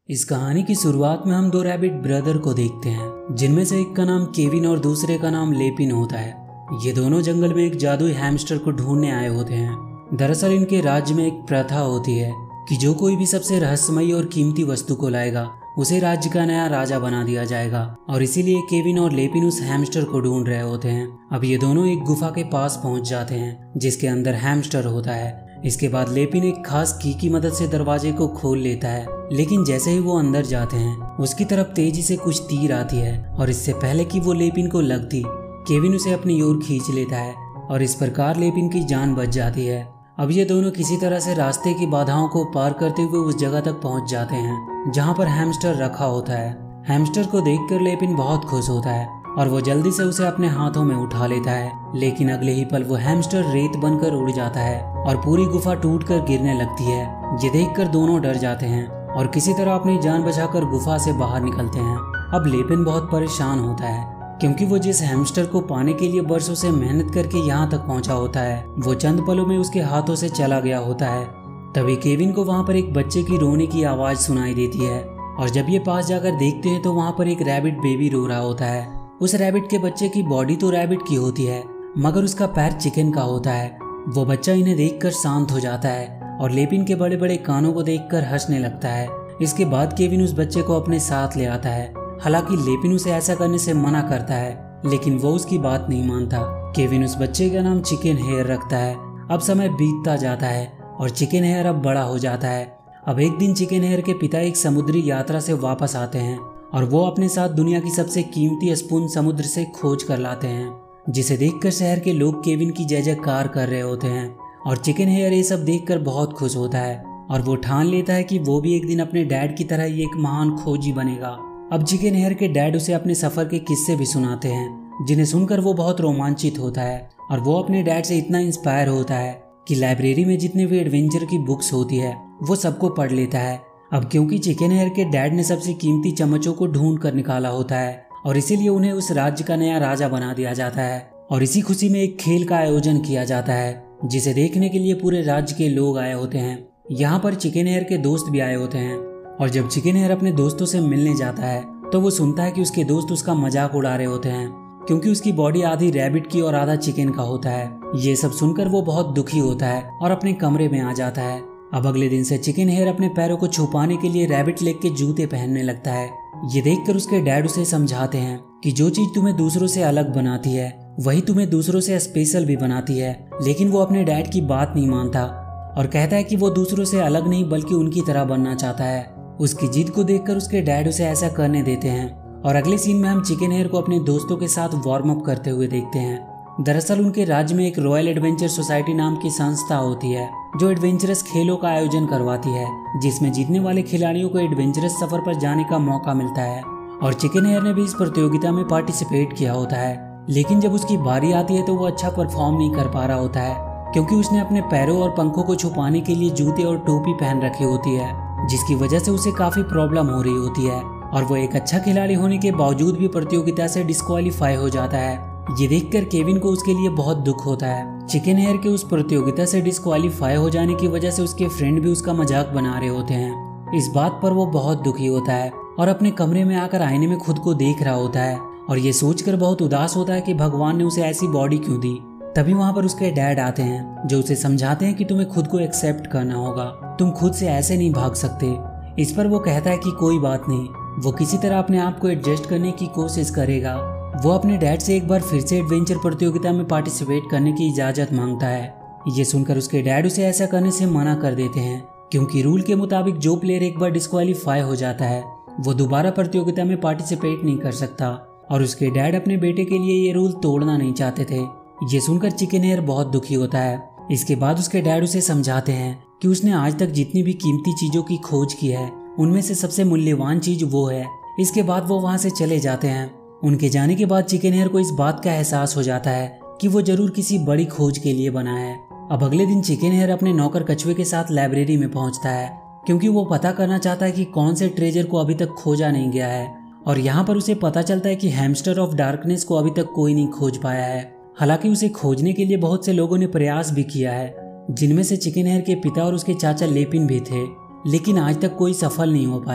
इस कहानी की शुरुआत में हम दो रैबिट ब्रदर को देखते हैं, जिनमें से एक का नाम केविन और दूसरे का नाम लेपिन होता है। ये दोनों जंगल में एक जादुई हैमस्टर को ढूंढने आए होते हैं। दरअसल इनके राज्य में एक प्रथा होती है कि जो कोई भी सबसे रहस्यमयी और कीमती वस्तु को लाएगा उसे राज्य का नया राजा बना दिया जाएगा, और इसीलिए केविन और लेपिन उस हैमस्टर को ढूंढ रहे होते हैं। अब ये दोनों एक गुफा के पास पहुंच जाते हैं जिसके अंदर हैमस्टर होता है। इसके बाद लेपिन एक खास की मदद से दरवाजे को खोल लेता है, लेकिन जैसे ही वो अंदर जाते हैं उसकी तरफ तेजी से कुछ तीर आती है, और इससे पहले कि वो लेपिन को लगती, केविन उसे अपनी ओर खींच लेता है और इस प्रकार लेपिन की जान बच जाती है। अब ये दोनों किसी तरह से रास्ते की बाधाओं को पार करते हुए उस जगह तक पहुंच जाते हैं जहां पर हैमस्टर रखा होता है। हैमस्टर को देखकर लेपिन बहुत खुश होता है और वो जल्दी से उसे अपने हाथों में उठा लेता है, लेकिन अगले ही पल वो हैमस्टर रेत बनकर उड़ जाता है और पूरी गुफा टूटकर गिरने लगती है। ये देखकर दोनों डर जाते हैं और किसी तरह अपनी जान बचाकर गुफा से बाहर निकलते हैं। अब लेपिन बहुत परेशान होता है क्योंकि वो जिस हैमस्टर को पाने के लिए बरसों से मेहनत करके यहाँ तक पहुँचा होता है वो चंद पलों में उसके हाथों से चला गया होता है। तभी केविन को वहाँ पर एक बच्चे की रोने की आवाज़ सुनाई देती है, और जब ये पास जाकर देखते हैं तो वहाँ पर एक रैबिट बेबी रो रहा होता है। उस रैबिट के बच्चे की बॉडी तो रैबिट की होती है मगर उसका पैर चिकन का होता है। वो बच्चा इन्हें देखकर शांत हो जाता है और लेपिन के बड़े बड़े कानों को देखकर हंसने लगता है। इसके बाद केविन उस बच्चे को अपने साथ ले आता है। हालांकि लेपिन उसे ऐसा करने से मना करता है, लेकिन वो उसकी बात नहीं मानता। केविन उस बच्चे का नाम चिकन हेयर रखता है। अब समय बीतता जाता है और चिकन हेयर अब बड़ा हो जाता है। अब एक दिन चिकन हेयर के पिता एक समुद्री यात्रा से वापस आते हैं और वो अपने साथ दुनिया की सबसे कीमती स्पून समुद्र से खोज कर लाते हैं, जिसे देखकर शहर के लोग केविन की जय जयकार कर रहे होते हैं। और चिकन हेयर ये सब देखकर बहुत खुश होता है और वो ठान लेता है कि वो भी एक दिन अपने डैड की तरह ही एक महान खोजी बनेगा। अब चिकन हेयर के डैड उसे अपने सफर के किस्से भी सुनाते हैं, जिन्हें सुनकर वो बहुत रोमांचित होता है और वो अपने डैड से इतना इंस्पायर होता है कि लाइब्रेरी में जितने भी एडवेंचर की बुक्स होती है वो सबको पढ़ लेता है। अब क्योंकि चिकन हेयर के डैड ने सबसे कीमती चम्मचों को ढूंढ कर निकाला होता है और इसीलिए उन्हें उस राज्य का नया राजा बना दिया जाता है, और इसी खुशी में एक खेल का आयोजन किया जाता है जिसे देखने के लिए पूरे राज्य के लोग आए होते हैं। यहाँ पर चिकन हेयर के दोस्त भी आए होते हैं, और जब चिकन हेयर अपने दोस्तों से मिलने जाता है तो वो सुनता है कि उसके दोस्त उसका मजाक उड़ा रहे होते हैं क्योंकि उसकी बॉडी आधी रैबिट की और आधा चिकन का होता है। ये सब सुनकर वो बहुत दुखी होता है और अपने कमरे में आ जाता है। अब अगले दिन से चिकन हेयर अपने पैरों को छुपाने के लिए रैबिट लेग के जूते पहनने लगता है। ये देखकर उसके डैड उसे समझाते हैं कि जो चीज तुम्हें दूसरों से अलग बनाती है वही तुम्हें दूसरों से स्पेशल भी बनाती है, लेकिन वो अपने डैड की बात नहीं मानता और कहता है कि वो दूसरों से अलग नहीं बल्कि उनकी तरह बनना चाहता है। उसकी जिद को देखकर उसके डैड उसे ऐसा करने देते हैं, और अगले सीन में हम चिकन हेयर को अपने दोस्तों के साथ वार्म अप करते हुए देखते हैं। दरअसल उनके राज्य में एक रॉयल एडवेंचर सोसाइटी नाम की संस्था होती है जो एडवेंचरस खेलों का आयोजन करवाती है, जिसमें जीतने वाले खिलाड़ियों को एडवेंचरस सफर पर जाने का मौका मिलता है। और चिकन हेयर ने भी इस प्रतियोगिता में पार्टिसिपेट किया होता है, लेकिन जब उसकी बारी आती है तो वो अच्छा परफॉर्म नहीं कर पा रहा होता है क्योंकि उसने अपने पैरों और पंखों को छुपाने के लिए जूते और टोपी पहन रखी होती है, जिसकी वजह से उसे काफी प्रॉब्लम हो रही होती है, और वो एक अच्छा खिलाड़ी होने के बावजूद भी प्रतियोगिता से डिस्क्वालीफाई हो जाता है। ये देखकर केविन को उसके लिए बहुत दुख होता है। चिकन हेयर के उस प्रतियोगिता से डिस्क्वालीफाई हो जाने की वजह से उसके फ्रेंड भी उसका मजाक बना रहे होते हैं। इस बात पर वो बहुत दुखी होता है और अपने कमरे में आकर आईने में खुद को देख रहा होता है और ये सोचकर बहुत उदास होता है कि भगवान ने उसे ऐसी बॉडी क्यों दी। तभी वहाँ पर उसके डैड आते हैं जो उसे समझाते हैं कि तुम्हें खुद को एक्सेप्ट करना होगा, तुम खुद से ऐसे नहीं भाग सकते। इस पर वो कहता है कि कोई बात नहीं, वो किसी तरह अपने आप को एडजस्ट करने की कोशिश करेगा। वो अपने डैड से एक बार फिर से एडवेंचर प्रतियोगिता में पार्टिसिपेट करने की इजाजत मांगता है। ये सुनकर उसके डैड उसे ऐसा करने से मना कर देते हैं क्योंकि रूल के मुताबिक जो प्लेयर एक बार डिस्क्वालीफाई हो जाता है वो दोबारा प्रतियोगिता में पार्टिसिपेट नहीं कर सकता, और उसके डैड अपने बेटे के लिए ये रूल तोड़ना नहीं चाहते थे। ये सुनकर चिकन हेयर बहुत दुखी होता है। इसके बाद उसके डैड उसे समझाते हैं कि उसने आज तक जितनी भी कीमती चीजों की खोज की है उनमें से सबसे मूल्यवान चीज वो है। इसके बाद वो वहां से चले जाते हैं। उनके जाने के बाद चिकन हेयर को इस बात का एहसास हो जाता है कि वो जरूर किसी बड़ी खोज के लिए बना है। अब अगले दिन चिकन हेयर अपने नौकर कछुए के साथ लाइब्रेरी में पहुंचता है क्योंकि वो पता करना चाहता है कि कौन से ट्रेजर को अभी तक खोजा नहीं गया है, और यहाँ पर उसे पता चलता है कि हैमस्टर ऑफ डार्कनेस को अभी तक कोई नहीं खोज पाया है। हालांकि उसे खोजने के लिए बहुत से लोगों ने प्रयास भी किया है, जिनमें से चिकन हेयर के पिता और उसके चाचा लेपिन भी थे, लेकिन आज तक कोई सफल नहीं हो पाया।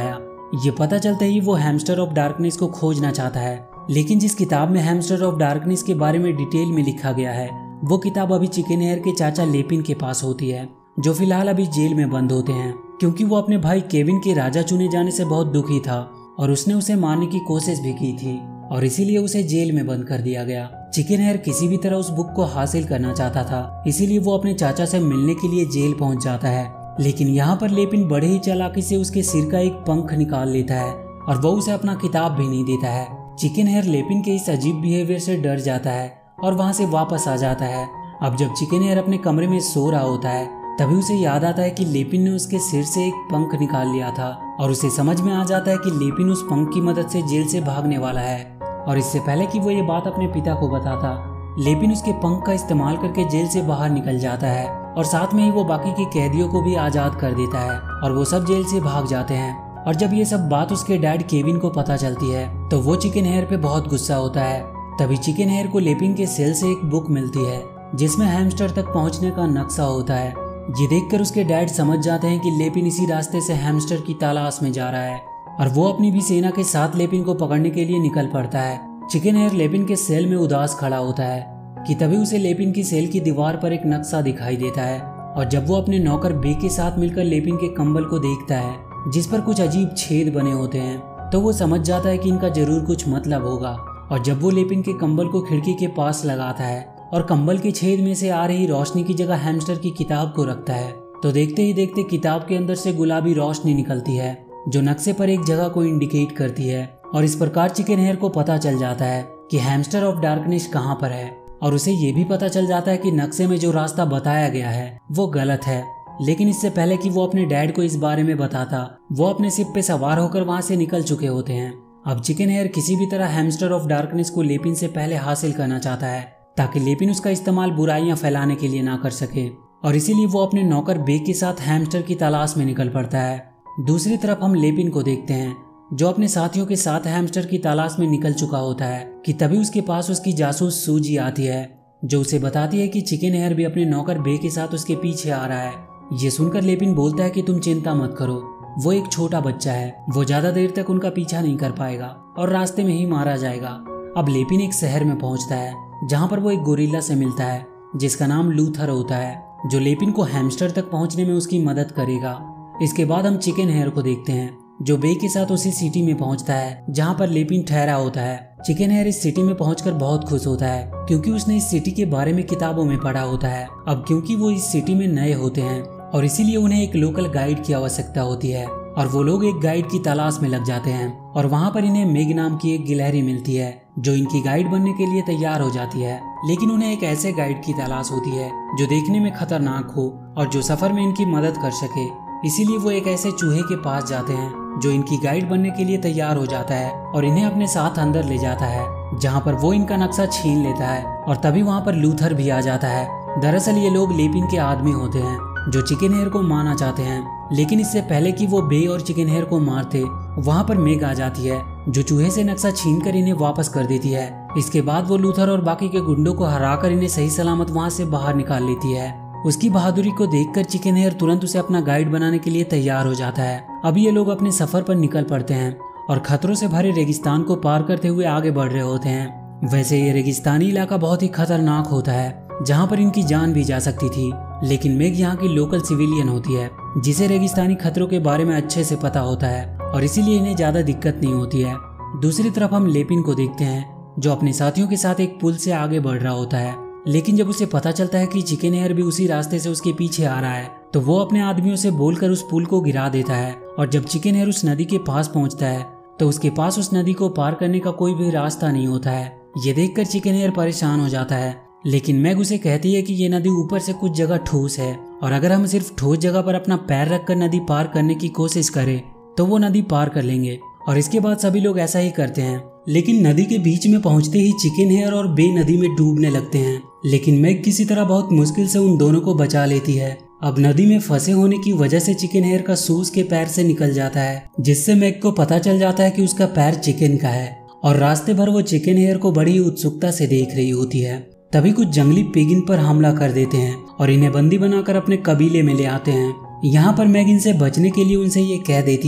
ये पता चलते ही वो हैमस्टर ऑफ डार्कनेस को खोजना चाहता है, लेकिन जिस किताब में हैमस्टर ऑफ डार्कनेस के बारे में डिटेल में लिखा गया है वो किताब अभी चिकन हेयर के चाचा लेपिन के पास होती है, जो फिलहाल अभी जेल में बंद होते हैं क्योंकि वो अपने भाई केविन के राजा चुने जाने से बहुत दुखी था और उसने उसे मारने की कोशिश भी की थी और इसीलिए उसे जेल में बंद कर दिया गया। चिकन हेयर किसी भी तरह उस बुक को हासिल करना चाहता था, इसीलिए वो अपने चाचा से मिलने के लिए जेल पहुंच जाता है। लेकिन यहाँ पर लेपिन बड़े ही चालाकी से उसके सिर का एक पंख निकाल लेता है और वो उसे अपना किताब भी नहीं देता है। चिकन हेयर लेपिन के इस अजीब बिहेवियर से डर जाता है और वहाँ से वापस आ जाता है। अब जब चिकन हेयर अपने कमरे में सो रहा होता है तभी उसे याद आता है कि लेपिन ने उसके सिर से एक पंख निकाल लिया था और उसे समझ में आ जाता है कि लेपिन उस पंख की मदद से जेल से भागने वाला है। और इससे पहले कि वो ये बात अपने पिता को बताता, लेपिन उसके पंख का इस्तेमाल करके जेल से बाहर निकल जाता है और साथ में ही वो बाकी के कैदियों को भी आजाद कर देता है और वो सब जेल से भाग जाते हैं। और जब ये सब बात उसके डैड केविन को पता चलती है तो वो चिकन हेयर पे बहुत गुस्सा होता है। तभी चिकन हेयर को लेपिन के सेल से एक बुक मिलती है जिसमें हैमस्टर तक पहुंचने का नक्शा होता है। ये देखकर उसके डैड समझ जाते हैं कि लेपिन इसी रास्ते से हैमस्टर की तलाश में जा रहा है और वो अपनी भी सेना के साथ लेपिन को पकड़ने के लिए निकल पड़ता है। चिकन हेयर लेपिन के सेल में उदास खड़ा होता है कि तभी उसे लेपिन की सेल की दीवार पर एक नक्शा दिखाई देता है और जब वो अपने नौकर बे के साथ मिलकर लेपिन के कंबल को देखता है जिस पर कुछ अजीब छेद बने होते हैं तो वो समझ जाता है कि इनका जरूर कुछ मतलब होगा। और जब वो लेपिन के कंबल को खिड़की के पास लगाता है और कंबल के छेद में से आ रही रोशनी की जगह हैमस्टर की किताब को रखता है तो देखते ही देखते किताब के अंदर से गुलाबी रोशनी निकलती है जो नक्शे पर एक जगह को इंडिकेट करती है। और इस प्रकार चिकन हेयर को पता चल जाता है कि हैमस्टर ऑफ डार्कनेस कहाँ पर है और उसे ये भी पता चल जाता है कि नक्शे में जो रास्ता बताया गया है वो गलत है। लेकिन इससे पहले कि वो अपने डैड को इस बारे में बताता वो अपने शिप पे सवार होकर वहां से निकल चुके होते हैं। अब चिकन हेयर किसी भी तरह हैमस्टर ऑफ डार्कनेस को लेपिन से पहले हासिल करना चाहता है ताकि लेपिन उसका इस्तेमाल बुराइयां फैलाने के लिए ना कर सके और इसीलिए वो अपने नौकर बे के साथ हैमस्टर की तलाश में निकल पड़ता है। दूसरी तरफ हम लेपिन को देखते हैं जो अपने साथियों के साथ हैमस्टर की तलाश में निकल चुका होता है कि तभी उसके पास उसकी जासूस सूजी आती है जो उसे बताती है कि चिकन हेयर भी अपने नौकर बे के साथ उसके पीछे आ रहा है। ये सुनकर लेपिन बोलता है कि तुम चिंता मत करो, वो एक छोटा बच्चा है, वो ज्यादा देर तक उनका पीछा नहीं कर पाएगा और रास्ते में ही मारा जाएगा। अब लेपिन एक शहर में पहुंचता है जहां पर वो एक गोरिल्ला से मिलता है जिसका नाम लूथर होता है जो लेपिन को हैमस्टर तक पहुंचने में उसकी मदद करेगा। इसके बाद हम चिकन हेयर को देखते हैं जो बे के साथ उसी सिटी में पहुंचता है जहां पर लेपिन ठहरा होता है। चिकन हेयर इस सिटी में पहुंचकर बहुत खुश होता है क्योंकि उसने इस सिटी के बारे में किताबों में पढ़ा होता है। अब क्योंकि वो इस सिटी में नए होते हैं और इसीलिए उन्हें एक लोकल गाइड की आवश्यकता होती है और वो लोग एक गाइड की तलाश में लग जाते हैं और वहाँ पर इन्हें मेग नाम की एक गिलहरी मिलती है जो इनकी गाइड बनने के लिए तैयार हो जाती है। लेकिन उन्हें एक ऐसे गाइड की तलाश होती है जो देखने में खतरनाक हो और जो सफर में इनकी मदद कर सके। इसीलिए वो एक ऐसे चूहे के पास जाते हैं जो इनकी गाइड बनने के लिए तैयार हो जाता है और इन्हें अपने साथ अंदर ले जाता है जहाँ पर वो इनका नक्शा छीन लेता है और तभी वहाँ पर लूथर भी आ जाता है। दरअसल ये लोग लेपिन के आदमी होते हैं जो चिकन हेयर को मारना चाहते हैं। लेकिन इससे पहले कि वो बे और चिकन हेयर को मारते वहाँ पर मेग आ जाती है जो चूहे से नक्शा छीन कर इन्हें वापस कर देती है। इसके बाद वो लूथर और बाकी के गुंडों को हराकर इन्हें सही सलामत वहाँ से बाहर निकाल लेती है। उसकी बहादुरी को देखकर चिकन हेयर तुरंत उसे अपना गाइड बनाने के लिए तैयार हो जाता है। अब ये लोग अपने सफर पर निकल पड़ते हैं और खतरों से भरे रेगिस्तान को पार करते हुए आगे बढ़ रहे होते हैं। वैसे ये रेगिस्तानी इलाका बहुत ही खतरनाक होता है जहाँ पर इनकी जान भी जा सकती थी। लेकिन मेग यहाँ की लोकल सिविलियन होती है जिसे रेगिस्तानी खतरों के बारे में अच्छे से पता होता है और इसीलिए इन्हें ज्यादा दिक्कत नहीं होती है। दूसरी तरफ हम लेपिन को देखते हैं जो अपने साथियों के साथ एक पुल से आगे बढ़ रहा होता है। लेकिन जब उसे पता चलता है कि चिकन हेयर भी उसी रास्ते से उसके पीछे आ रहा है तो वो अपने आदमियों से बोलकर उस पुल को गिरा देता है। और जब चिकन हेयर उस नदी के पास पहुंचता है तो उसके पास उस नदी को पार करने का कोई भी रास्ता नहीं होता है। ये देखकर चिकन हेयर परेशान हो जाता है। लेकिन मैग उसे कहती है कि ये नदी ऊपर से कुछ जगह ठोस है और अगर हम सिर्फ ठोस जगह पर अपना पैर रखकर नदी पार करने की कोशिश करें तो वो नदी पार कर लेंगे। और इसके बाद सभी लोग ऐसा ही करते हैं। लेकिन नदी के बीच में पहुंचते ही चिकन हेयर और बे नदी में डूबने लगते हैं। लेकिन मैग किसी तरह बहुत मुश्किल से उन दोनों को बचा लेती है। अब नदी में फंसे होने की वजह से चिकन हेयर का शूज के पैर से निकल जाता है जिससे मैग को पता चल जाता है कि उसका पैर चिकन का है और रास्ते भर वो चिकन हेयर को बड़ी उत्सुकता से देख रही होती है। तभी कुछ जंगली पिग इन पर हमला कर देते हैं और इन्हें बंदी बनाकर अपने कबीले में ले आते हैं। यहाँ पर मैग इनसे बचने के लिए उनसे ये कह देती है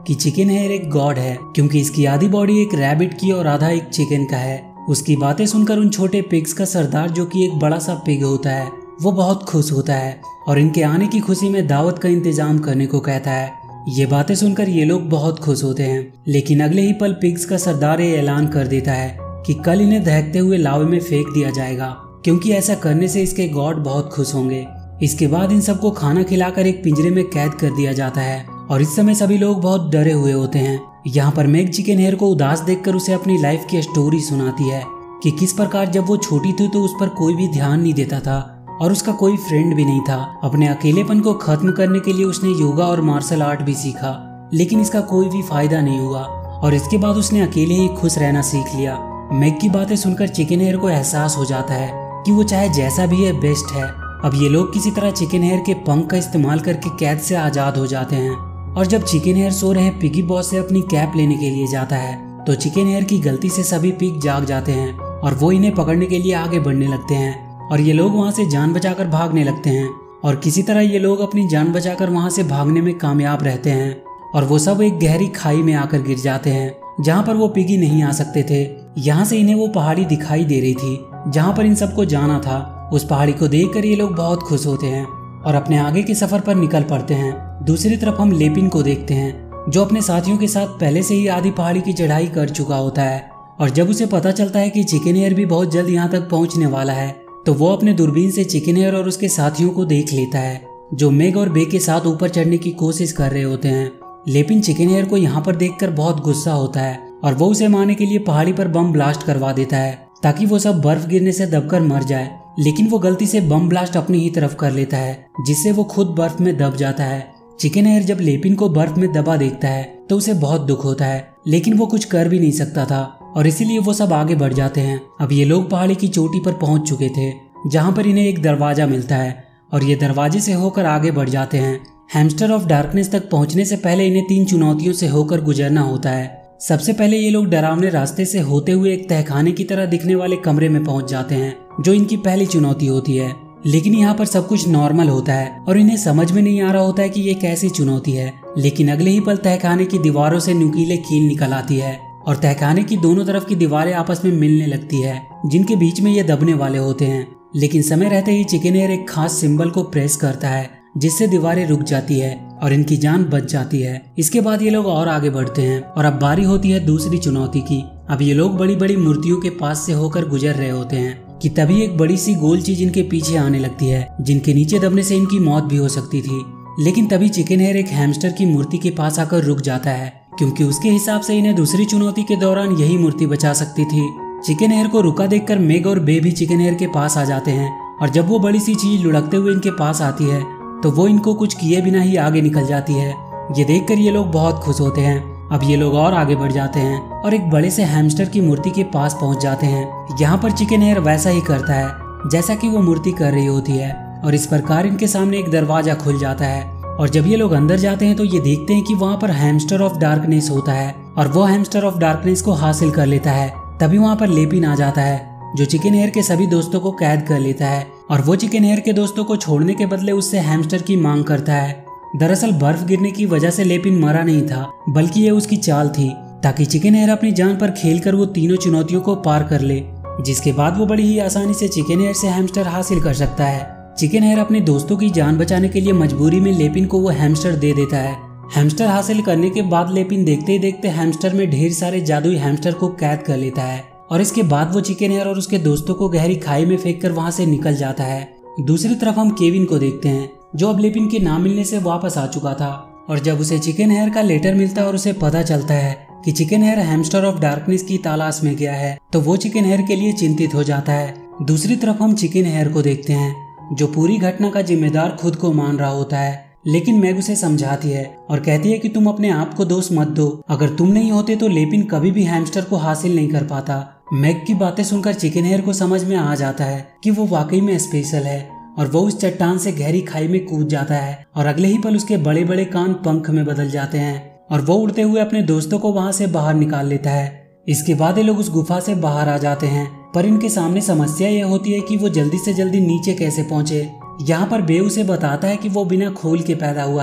कि चिकन हेयर एक गॉड है, क्योंकि इसकी आधी बॉडी एक रैबिट की और आधा एक चिकन का है। उसकी बातें सुनकर उन छोटे पिग्स का सरदार, जो कि एक बड़ा सा पिग होता है, वो बहुत खुश होता है और इनके आने की खुशी में दावत का इंतजाम करने को कहता है। ये बातें सुनकर ये लोग बहुत खुश होते हैं, लेकिन अगले ही पल पिग्स का सरदार ये ऐलान कर देता है कि कल इन्हें दहकते हुए लावे में फेंक दिया जाएगा, क्योंकि ऐसा करने से इसके गॉड बहुत खुश होंगे। इसके बाद इन सबको खाना खिलाकर एक पिंजरे में कैद कर दिया जाता है और इस समय सभी लोग बहुत डरे हुए होते हैं। यहाँ पर मेग चिकन हेयर को उदास देखकर उसे अपनी लाइफ की स्टोरी सुनाती है कि किस प्रकार जब वो छोटी थी तो उस पर कोई भी ध्यान नहीं देता था और उसका कोई फ्रेंड भी नहीं था। अपने अकेलेपन को खत्म करने के लिए उसने योगा और मार्शल आर्ट भी सीखा, लेकिन इसका कोई भी फायदा नहीं हुआ और इसके बाद उसने अकेले ही खुश रहना सीख लिया। मेग की बातें सुनकर चिकन हेयर को एहसास हो जाता है कि वो चाहे जैसा भी है बेस्ट है। अब ये लोग किसी तरह चिकन हेयर के पंख का इस्तेमाल करके कैद से आजाद हो जाते हैं और जब चिकन हेयर सो रहे पिगी बॉस से अपनी कैप लेने के लिए जाता है तो चिकन हेयर की गलती से सभी पिग जाग जाते हैं और वो इन्हें पकड़ने के लिए आगे बढ़ने लगते हैं और ये लोग वहाँ से जान बचाकर भागने लगते हैं और किसी तरह ये लोग अपनी जान बचाकर वहाँ से भागने में कामयाब रहते हैं और वो सब एक गहरी खाई में आकर गिर जाते हैं जहाँ पर वो पिगी नहीं आ सकते थे। यहाँ से इन्हें वो पहाड़ी दिखाई दे रही थी जहाँ पर इन सबको जाना था। उस पहाड़ी को देखकर ये लोग बहुत खुश होते हैं और अपने आगे के सफर पर निकल पड़ते हैं। दूसरी तरफ हम लेपिन को देखते हैं, जो अपने साथियों के साथ पहले से ही आधी पहाड़ी की चढ़ाई कर चुका होता है और जब उसे पता चलता है कि चिकन हेयर भी बहुत जल्द यहाँ तक पहुँचने वाला है तो वो अपने दूरबीन से चिकन हेयर और उसके साथियों को देख लेता है, जो मेग और बे के साथ ऊपर चढ़ने की कोशिश कर रहे होते हैं। लेकिन चिकन हेयर को यहाँ पर देखकर बहुत गुस्सा होता है और वो उसे मारने के लिए पहाड़ी पर बम ब्लास्ट करवा देता है ताकि वो सब बर्फ गिरने से दबकर मर जाए। लेकिन वो गलती से बम ब्लास्ट अपनी ही तरफ कर लेता है, जिससे वो खुद बर्फ में दब जाता है। चिकन हेयर जब लेपिन को बर्फ में दबा देखता है तो उसे बहुत दुख होता है, लेकिन वो कुछ कर भी नहीं सकता था और इसीलिए वो सब आगे बढ़ जाते हैं। अब ये लोग पहाड़ी की चोटी पर पहुंच चुके थे, जहाँ पर इन्हें एक दरवाजा मिलता है और ये दरवाजे से होकर आगे बढ़ जाते हैं। हैमस्टर ऑफ डार्कनेस तक पहुंचने से पहले इन्हें 3 चुनौतियों से होकर गुजरना होता है। सबसे पहले ये लोग डरावने रास्ते से होते हुए एक तहखाने की तरह दिखने वाले कमरे में पहुंच जाते हैं, जो इनकी पहली चुनौती होती है। लेकिन यहाँ पर सब कुछ नॉर्मल होता है और इन्हें समझ में नहीं आ रहा होता है कि ये कैसी चुनौती है। लेकिन अगले ही पल तहखाने की दीवारों से नुकीले कील निकल आती है और तहखाने की दोनों तरफ की दीवारें आपस में मिलने लगती है, जिनके बीच में ये दबने वाले होते हैं। लेकिन समय रहते ही चिकन हेयर एक खास सिंबल को प्रेस करता है, जिससे दीवारें रुक जाती है और इनकी जान बच जाती है। इसके बाद ये लोग और आगे बढ़ते हैं और अब बारी होती है दूसरी चुनौती की। अब ये लोग बड़ी बड़ी मूर्तियों के पास से होकर गुजर रहे होते हैं कि तभी एक बड़ी सी गोल चीज इनके पीछे आने लगती है, जिनके नीचे दबने से इनकी मौत भी हो सकती थी। लेकिन तभी चिकन हेयर एक हैमस्टर की मूर्ति के पास आकर रुक जाता है, क्योंकि उसके हिसाब से इन्हें दूसरी चुनौती के दौरान यही मूर्ति बचा सकती थी। चिकन हेयर को रुका देखकर मेग और बे भी चिकन हेयर के पास आ जाते हैं और जब वो बड़ी सी चीज लुढ़कते हुए इनके पास आती है तो वो इनको कुछ किए बिना ही आगे निकल जाती है। ये देखकर ये लोग बहुत खुश होते हैं। अब ये लोग और आगे बढ़ जाते हैं और एक बड़े से हैमस्टर की मूर्ति के पास पहुंच जाते हैं। यहाँ पर चिकन हेयर वैसा ही करता है जैसा कि वो मूर्ति कर रही होती है और इस प्रकार इनके सामने एक दरवाजा खुल जाता है और जब ये लोग अंदर जाते हैं तो ये देखते हैं कि वहाँ पर हैमस्टर ऑफ डार्कनेस होता है और वो हैमस्टर ऑफ डार्कनेस को हासिल कर लेता है। तभी वहाँ पर लेपिन आ जाता है, जो चिकन हेयर के सभी दोस्तों को कैद कर लेता है और वो चिकन हेयर के दोस्तों को छोड़ने के बदले उससे हैमस्टर की मांग करता है। दरअसल बर्फ गिरने की वजह से लेपिन मरा नहीं था, बल्कि ये उसकी चाल थी ताकि चिकन हेयर अपनी जान पर खेलकर वो तीनों चुनौतियों को पार कर ले, जिसके बाद वो बड़ी ही आसानी से चिकन हेयर से हैमस्टर हासिल कर सकता है। चिकन हेयर अपने दोस्तों की जान बचाने के लिए मजबूरी में लेपिन को वो हैमस्टर दे देता है। हैमस्टर हासिल करने के बाद लेपिन देखते ही देखते हैमस्टर में ढेर सारे जादुई हैमस्टर को कैद कर लेता है और इसके बाद वो चिकन हेयर और उसके दोस्तों को गहरी खाई में फेंककर वहां से निकल जाता है। दूसरी तरफ हम केविन को देखते हैं, जो अब लेपिन के ना मिलने से वापस आ चुका था और जब उसे चिकन हेयर का लेटर मिलता है और उसे पता चलता है कि Chicken Hare Hamster of Darkness की तलाश में गया है तो वो चिकन हेयर के लिए चिंतित हो जाता है। दूसरी तरफ हम चिकन हेयर को देखते हैं, जो पूरी घटना का जिम्मेदार खुद को मान रहा होता है। लेकिन मैग उसे समझाती है और कहती है कि तुम अपने आप को दोष मत दो, अगर तुम नहीं होते तो लेपिन कभी भी हैमस्टर को हासिल नहीं कर पाता। मैग की बातें सुनकर चिकन हेयर को समझ में आ जाता है कि वो वाकई में स्पेशल है और वो उस चट्टान से गहरी खाई में कूद जाता है और अगले ही पल उसके बड़े बड़े कान पंख में बदल जाते हैं और वो उड़ते हुए अपने दोस्तों को वहां से बाहर निकाल लेता है। इसके बाद ये लोग उस गुफा से बाहर आ जाते हैं, पर इनके सामने समस्या यह होती है कि वो जल्दी से जल्दी नीचे कैसे पहुंचे। यहाँ पर बे उसे बताता है कि वो बिना खोल के पैदा हुआ था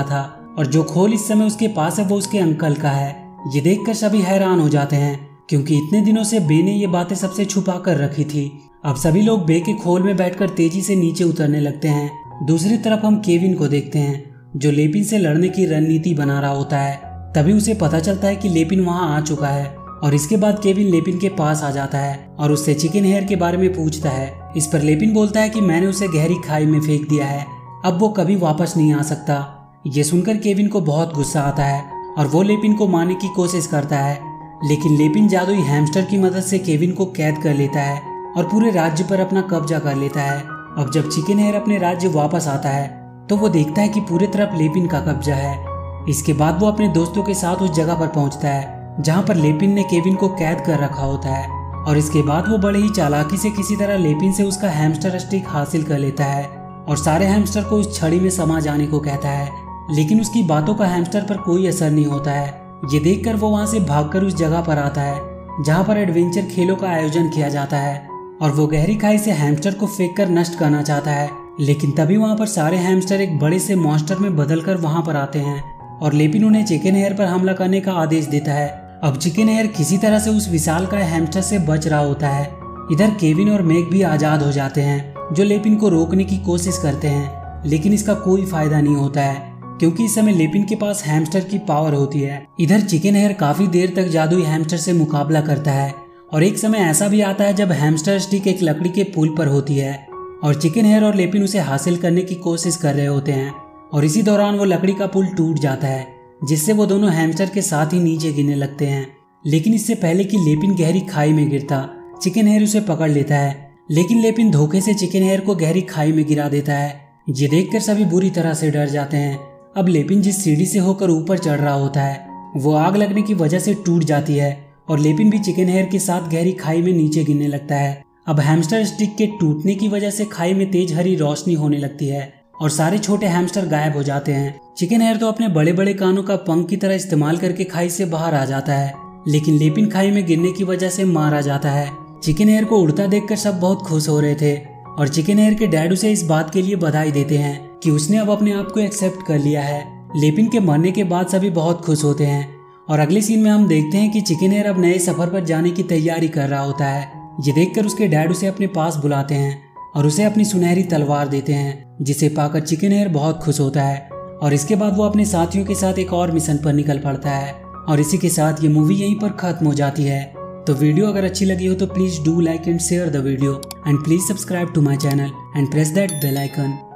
और जो खोल इस समय उसके पास है वो उसके अंकल का है। ये देखकर सभी हैरान हो जाते हैं क्योंकि इतने दिनों से बे ने ये बातें सबसे छुपा कर रखी थी। अब सभी लोग बे के खोल में बैठकर तेजी से नीचे उतरने लगते हैं। दूसरी तरफ हम केविन को देखते हैं जो लेपिन से लड़ने की रणनीति बना रहा होता है। तभी उसे पता चलता है कि लेपिन वहां आ चुका है और इसके बाद केविन लेपिन के पास आ जाता है और उससे चिकन हेयर के बारे में पूछता है। इस पर लेपिन बोलता है कि मैंने उसे गहरी खाई में फेंक दिया है, अब वो कभी वापस नहीं आ सकता। ये सुनकर केविन को बहुत गुस्सा आता है और वो लेपिन को मारने की कोशिश करता है, लेकिन लेपिन जादुई हैमस्टर की मदद से केविन को कैद कर लेता है और पूरे राज्य पर अपना कब्जा कर लेता है। अब जब चिकन हेयर अपने राज्य वापस आता है तो वो देखता है कि पूरे तरफ लेपिन का कब्जा है। इसके बाद वो अपने दोस्तों के साथ उस जगह पर पहुंचता है जहां पर लेपिन ने केविन को कैद कर रखा होता है और इसके बाद वो बड़े ही चालाकी से किसी तरह लेपिन से उसका हैमस्टर स्टिक हासिल कर लेता है और सारे हैमस्टर को उस छड़ी में समा जाने को कहता है, लेकिन उसकी बातों का हैमस्टर पर कोई असर नहीं होता है। ये देखकर वो वहां से भागकर उस जगह पर आता है जहां पर एडवेंचर खेलों का आयोजन किया जाता है और वो गहरी खाई से हैमस्टर को फेंककर नष्ट करना चाहता है, लेकिन तभी वहां पर सारे हैमस्टर एक बड़े से मॉन्स्टर में बदलकर वहां पर आते हैं और लेपिन उन्हें चिकन हेयर पर हमला करने का आदेश देता है। अब चिकन हेयर किसी तरह से उस विशालकाय हैमस्टर से बच रहा होता है। इधर केविन और मैक भी आजाद हो जाते हैं जो लेपिन को रोकने की कोशिश करते हैं, लेकिन इसका कोई फायदा नहीं होता है क्योंकि इस समय लेपिन के पास हैमस्टर की पावर होती है। इधर चिकन हेयर काफी देर तक जादुई हैमस्टर से मुकाबला करता है और एक समय ऐसा भी आता है जब हैमस्टर स्टिक एक लकड़ी के पुल पर होती है और चिकन हेयर और लेपिन उसे हासिल करने की कोशिश कर रहे होते हैं और इसी दौरान वो लकड़ी का पुल टूट जाता है जिससे वो दोनों हैमस्टर के साथ ही नीचे गिरने लगते हैं। लेकिन इससे पहले कि लेपिन गहरी खाई में गिरता, चिकन हेयर उसे पकड़ लेता है, लेकिन लेपिन धोखे से चिकन हेयर को गहरी खाई में गिरा देता है। ये देखकर सभी बुरी तरह से डर जाते हैं। अब लेपिन जिस सीढ़ी से होकर ऊपर चढ़ रहा होता है वो आग लगने की वजह से टूट जाती है और लेपिन भी चिकन हेयर के साथ गहरी खाई में नीचे गिरने लगता है। अब हैमस्टर स्टिक के टूटने की वजह से खाई में तेज हरी रोशनी होने लगती है और सारे छोटे हैमस्टर गायब हो जाते हैं। चिकन हेयर तो अपने बड़े बड़े कानों का पंख की तरह इस्तेमाल करके खाई से बाहर आ जाता है, लेकिन लेपिन खाई में गिरने की वजह से मारा जाता है। चिकन हेयर को उड़ता देखकर सब बहुत खुश हो रहे थे और चिकन हेयर के डैड उसे इस बात के लिए बधाई देते हैं कि उसने अब अपने आप को एक्सेप्ट कर लिया है। लेपिन के मरने के बाद सभी बहुत खुश होते हैं और अगले सीन में हम देखते हैं कि चिकन हेयर अब नए सफर पर जाने की तैयारी कर रहा होता है। ये देखकर उसके डैड उसे अपने पास बुलाते हैं और उसे अपनी सुनहरी तलवार देते हैं, जिसे पाकर चिकन हेयर बहुत खुश होता है और इसके बाद वो अपने साथियों के साथ एक और मिशन पर निकल पड़ता है। और इसी के साथ ये मूवी यहीं पर खत्म हो जाती है। तो वीडियो अगर अच्छी लगी हो तो please do like and share the video and please subscribe to my channel and press that bell icon.